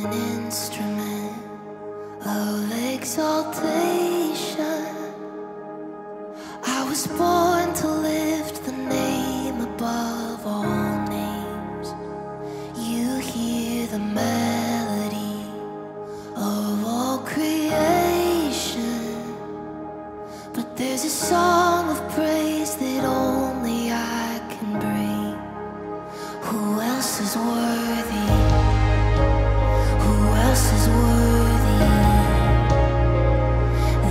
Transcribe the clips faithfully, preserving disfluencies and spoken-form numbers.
instrument of exaltation. I was born to lift the name above all names. You hear the melody of all creation, but there's a song of praise that only I can bring. Who else is worthy? Who else is worthy?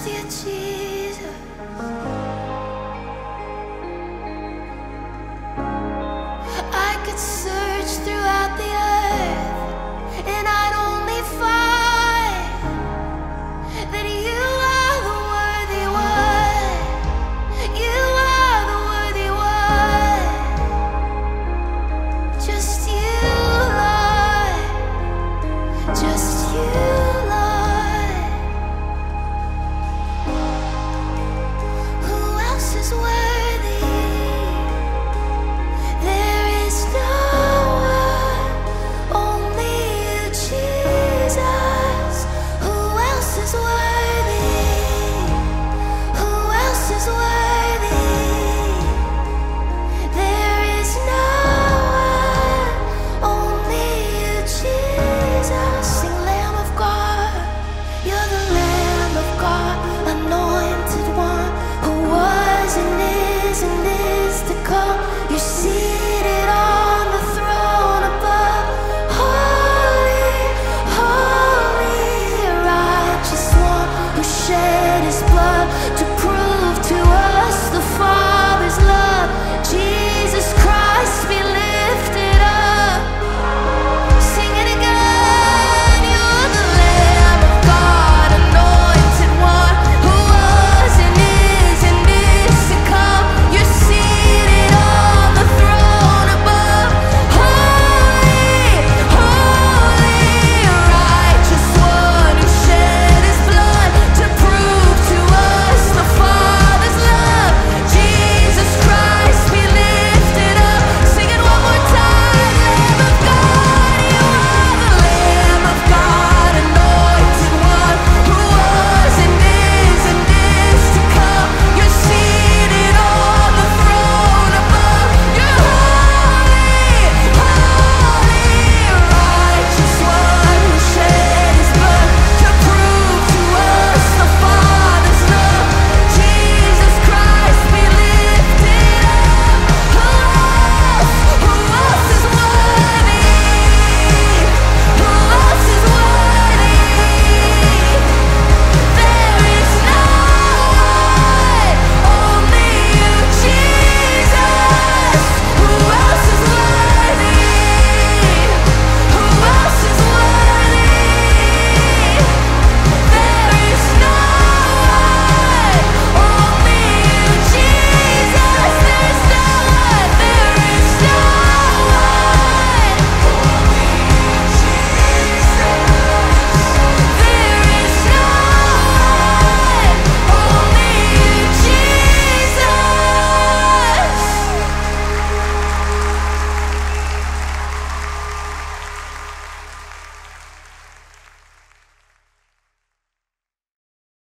just you, Jesus. I could search throughout the earth and I'd only find that you are the worthy one. You are the worthy one. Just you, Lord. Just you, Lord. Who else is worthy? There is no one, only you, Jesus. Who else is worthy? Who else is worthy? There is no one, only you, Jesus. Sing Lamb of God, you're the Lamb of God, anointed one, who was and is and is to come. You're seated on the throne above. Holy, holy, righteous one, who shed his blood to prove to us the Father.